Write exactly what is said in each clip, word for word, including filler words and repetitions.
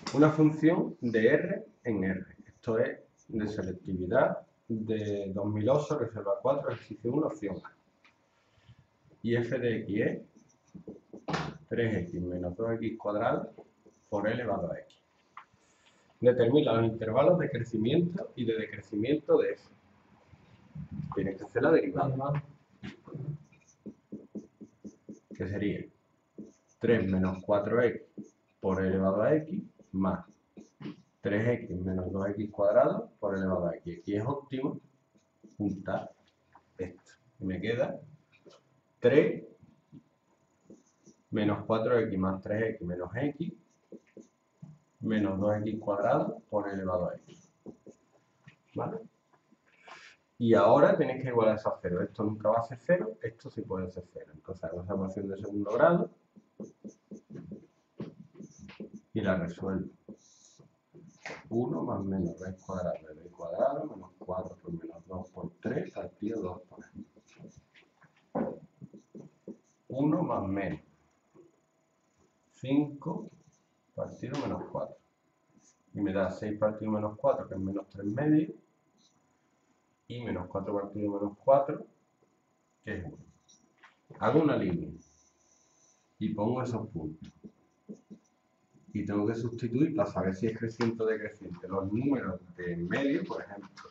una función de R en R. Esto es de selectividad de dos mil ocho, reserva cuatro, ejercicio uno, opción A. Y f de x es tres equis menos dos equis cuadrado por e elevado a x. Determina los intervalos de crecimiento y de decrecimiento de f. Tienes que hacer la derivada. Que sería tres menos cuatro equis por e elevado a x más tres equis menos dos equis cuadrado por e elevado a x. Aquí es óptimo juntar esto. Y me queda tres menos cuatro equis más tres equis menos x menos dos equis cuadrado por e elevado a x. ¿Vale? Y ahora tenéis que igualar eso a cero. Esto nunca va a ser cero, esto sí puede ser cero. Entonces hago esa ecuación de segundo grado y la resuelvo. uno más menos raíz cuadrada de b cuadrado menos cuatro por menos dos por tres partido dos por e. uno más menos cinco partido menos cuatro. Y me da seis partido menos cuatro, que es menos tres medios. Y menos cuatro partido menos cuatro, que es uno. Hago una línea y pongo esos puntos. Y tengo que sustituir para saber si es creciente o decreciente los números de en medio, por ejemplo,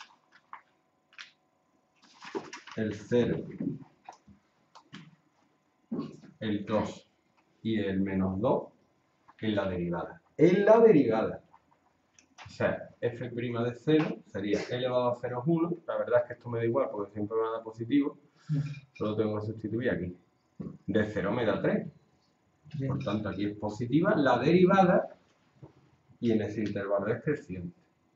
el cero, el dos y el menos dos en la derivada. En la derivada. O sea, f' de cero sería e elevado a cero es uno. La verdad es que esto me da igual porque siempre me da positivo. Solo tengo que sustituir aquí. De cero me da tres. Por tanto, aquí es positiva la derivada y en ese intervalo es creciente.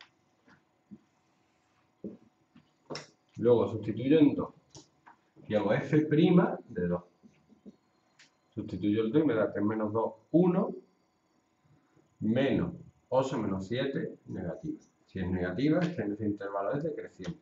Luego sustituyo en dos y hago f' de dos. Sustituyo el dos y me da tres menos dos, uno, menos ocho menos siete, negativa. Si es negativa, es que en ese intervalo es decreciente.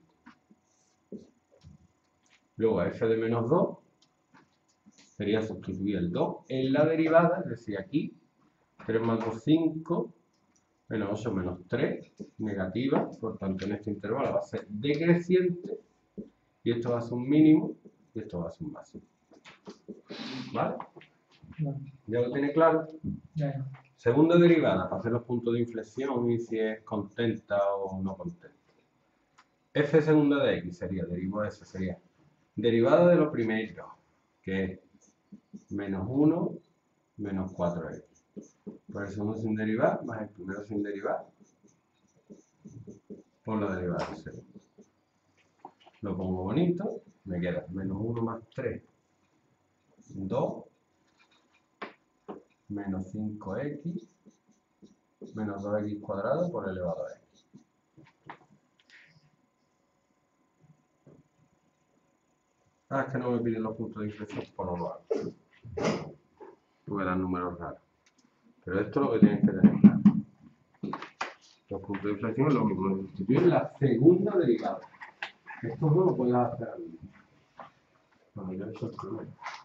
Luego a f de menos dos sería sustituir el dos en la derivada, es decir, aquí tres más dos, cinco, menos ocho menos tres, negativa, por tanto en este intervalo va a ser decreciente, y esto va a ser un mínimo, y esto va a ser un máximo. ¿Vale? ¿Ya lo tiene claro? Ya. Segunda derivada, para hacer los puntos de inflexión y si es contenta o no contenta. F segunda de x sería, derivada de eso, sería derivada de lo primero, que es menos uno menos cuatro equis. Por el segundo sin derivar, más el primero sin derivar, por la derivada de cero. Lo pongo bonito, me queda menos uno más tres, dos, menos cinco equis, menos dos equis cuadrado por elevado a x. Ah, es que no me piden los puntos de inflexión, pues no lo hago. Tuve dar números raros. Pero esto es lo que tienes que tener claro. Los puntos de inflexión es lo mismo. Sustituir la segunda derivada. Esto no lo puedes hacer al mismo. Bueno, yo he hecho el primero.